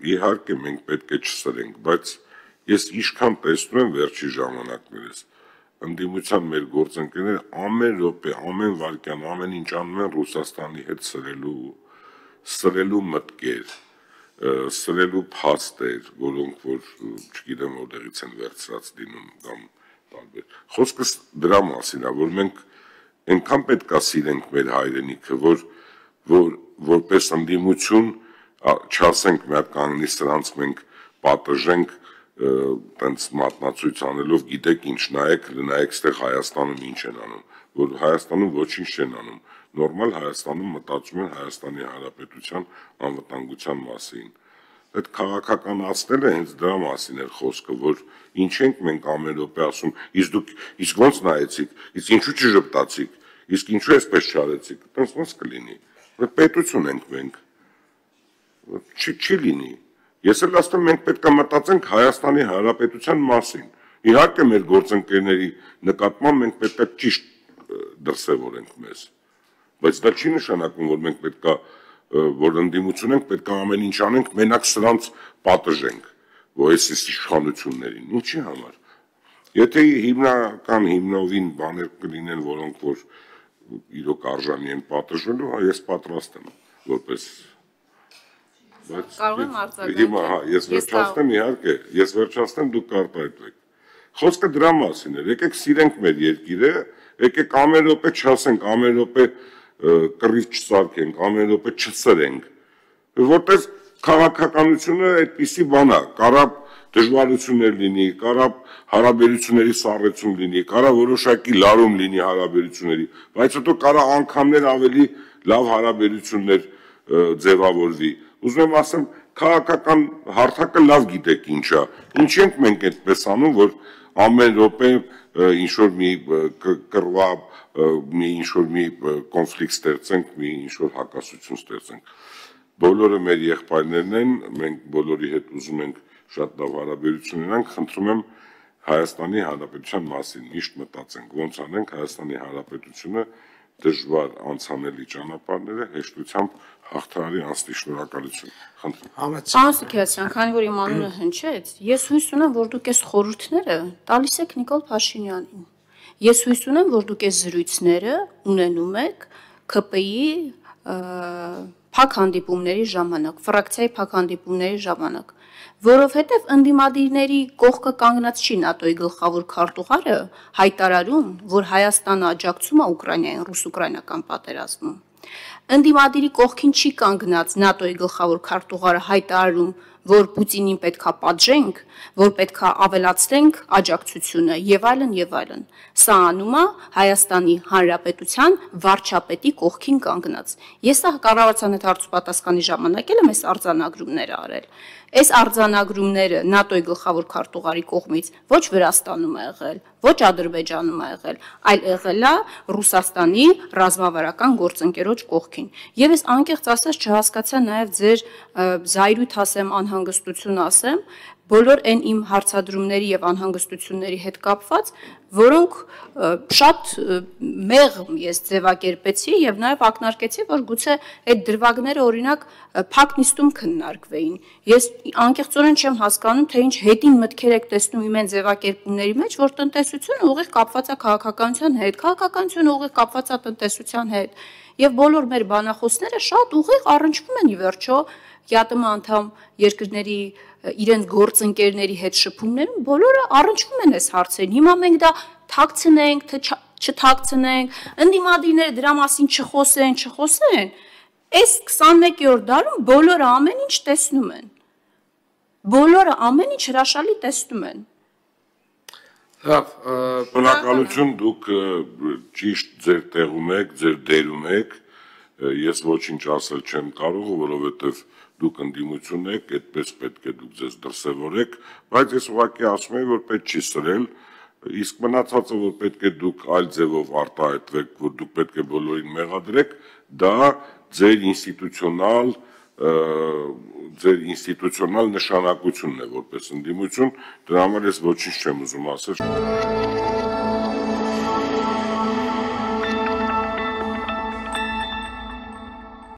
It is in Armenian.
իհարկե մենք պետք է չսրենք, բայց ես ինչքան տեսնում եմ վերջի ժամանակներս, ընդդիմության մեր գործընկերները ամեն րոպե, ամեն վայրկյան, ամեն ինչ անում են Ռուսաստանի հետ սրելու մտքեր, սրելու փաստեր, որոնք որ չգիտեմ որտեղից են վերցրած լինում կամ տարբեր։ Խոսքս դրա մասին է, որ մենք այնքան պետք է սիրենք մեր հայրենիքը, որ որպես ընդդիմություն չասենք մի հատ կանգնի սրանց մենք պատժենք տենց մատնացույց անելով, գիտեք ինչ, նայեք ստեղ Հայաստանում ինչ են անում, որ Հայաստանում ոչինչ չեն անում, նորմալ Հայաստանում մտածում են Հայաստանի Հանրապետության անվտանգության մասին։ Այդ քաղաքականացնելը հենց դրա մասին էր խոսքը, որ ինչ ենք մենք ամեն րոպե ասում, իսկ ոնց նայեցիք, իսկ ինչու չժպտացիք, իսկ ինչու այսպես չարեցիք, տենց ոնց կլինի, պետություն ենք մենք, չի լինի։ Ես էլ ասում եմ, մենք պետք է մտածենք Հայաստանի Հանրապետության մասին։ Իհարկե մեր գործընկերների նկատմամբ մենք պետք է ճիշտ դրսևորենք մեզ, բայց դա չի նշանակում, որ մենք պետք է որ ընդդիմություն ենք, պետք է ամեն ինչ անենք, մենակ սրանց պատժենք, որ այս իշխանություններին, ինչի համար։ Եթե հիմնական հիմնովին բաներ կլինեն, որոնք որ իրոք արժանի են պատժելու, ես պատրաստ եմ, որպես Կարող եմ արձագանքել։ Ես վերջացնեմ, իհարկե, ես վերջացնեմ, դուք կարտահայտվեք։ Խոսքը դրա մասին է, եկեք սիրենք մեր երկիրը, եկեք ամեն րոպե չասենք, ամեն րոպե կռիվ չսարքենք, ամեն րոպե չսրենք, որտեղ քաղաքականությունը այդպիսի բան է, կարա դժվարություններ լինի, կարա հարաբերությունների սառեցում լինի, կարա որոշակի լարում լինի հարաբերությունների, բայց հետո կարա անգամներ ավելի լավ հարաբերություններ ձևավորվի։ Ուզում եմ ասեմ, քաղաքական հարթակը լավ գիտեք ինչ է, ինչ ենք մենք այդպես անում, որ ամեն րոպե ինչ-որ մի կռվա, ինչ-որ մի կոնֆլիկտ ստեղծենք, մի ինչ-որ հակասություն ստեղծենք։ Բոլորը մեր եղբայրներն են, մենք բոլորի հետ ուզում ենք շատ լավ հարաբերություն ունենանք, խնդրում եմ Հայաստանի Հանրապետության մասին միշտ մտածենք, ոնց անենք Հայաստանի Հանրապետությունը դժվար անցանելի ճանապարհները հեշտությամբ հաղթահարի անցնի, շնորհակալություն։ Պարոն Սիքերսյան, քանի որ իմ անունը հնչեց, ես հույս ունեմ, որ դուք այս խորհուրդները տալիս եք Նիկոլ Փաշինյանին։ Ես հույս ունեմ, որ դուք այս զրույցները ունենում եք ՔՊԻ-ի փակ հանդիպումների ժամանակ, ֆրակցիայի փակ հանդիպումների ժամանակ, որովհետև ընդդիմադիրների կողքը կանգնած չի ՆԱՏՕ-ի գլխավոր քարտուղարը հայտարարում, որ Հայաստանը աջակցում է Ուկրաինային ռուս-ուկրաինական պատերազմում։ Ընդդիմադիրի կողքին չի կանգնած ՆԱՏՕ-ի գլխավոր քարտուղարը հայտարարում, որ Պուտինին պետքա պատժենք, որ պետքա ավելացնենք աջակցությունը եւ այլն եւ այլն։ Սա անում է Հայաստանի Հանրապետության վարչապետի կողքին կանգնած։ Ես սա կառավարության հետ հարցուպատասխանի ժամանակ եմ այս արձանագրումները արել։ Այս արձանագրումները ՆԱՏՕ-ի գլխավոր քարտուղարի կողմից ոչ Վրաստանում է եղել, ոչ Ադրբեջանում է եղել, այլ եղել է Ռուսաստանի ռազմավարական գործընկերոջ կողքին։ Եվ ես անկեղծ ասած չհասկացա նաև ձեր զայրույթ ասեմ, անհանգստություն ասեմ, բոլոր այն իմ հարցադրումների եւ անհանգստությունների հետ կապված, որոնք շատ մեղմ ես ձևակերպեցի եւ նաեւ ակնարկեցի, որ գուցե այդ դրվագները օրինակ փակ նիստում քննարկվեին։ Ես անկեղծորեն չեմ հասկանում, թե ինչ հետին մտքեր եք տեսնում իմ այն ձևակերպումների մեջ, որ տնտեսությունը ուղիղ կապված է քաղաքականության հետ, քաղաքականությունը ուղիղ կապված է տնտեսության հետ։ Եվ բոլոր մեր բանախոսները շատ ուղիղ առնչվում են ի վերջո ԵԱՏՄ անդամ երկրների իրենց գործընկերների հետ շփումներում բոլորը առնչվում են այս հարցերին։ Հիմա մենք դա թաքցնենք, թե չթաքցնենք, ընդդիմադիրները դրա մասին չխոսեն, այս 21-րդ դարում բոլորը ամեն ինչ տեսնում են։ Բոլորը ամեն ինչ հրաշալի տեսնում են։ Լավ, բնակալություն դուք ճիշտ ձեր տեղում եք, ձեր դերում եք, ես ոչինչ ասել չեմ կարող, որովհետև դուք ընդդիմություն եք, այդպես պետք է դուք ձեզ դրսևորեք, բայց ես ուղղակի ասում եմ, որ պետք չի սրել, իսկ մնացածը, որ պետք է դուք այլ ձևով արտահայտվեք, որ դուք պետք է բոլորին մեղադրեք, դա ձեր ինստիտուցիոնալ նշանակությունն է որպես ընդդիմություն, դրա համար ես ոչինչ չեմ ուզում ասել։